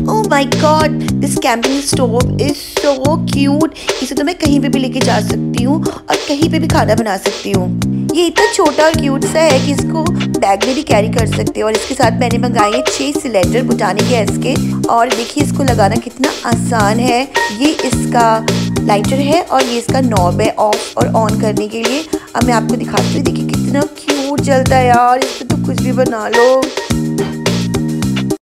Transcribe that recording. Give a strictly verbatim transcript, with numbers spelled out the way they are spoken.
Oh my god, this camping stove is so cute. इसे तो मैं कहीं पे भी लेके जा सकती हूँ और कहीं पे भी खाना बना सकती हूँ। ये इतना छोटा और क्यूट सा है कि इसको बैग में भी कैरी कर सकते हो। और इसके साथ मैंने मंगाए हैं छः सिलेंडर बुटानी गैस के। और देखिए इसको लगाना कितना आसान है। ये इसका लाइटर है और ये इसका नॉब है ऑफ और ऑन करने के लिए। अब मैं आपको दिखाती हूँ, देखिए कितना क्यूट जलता है यार, इससे तो कुछ भी बना लो।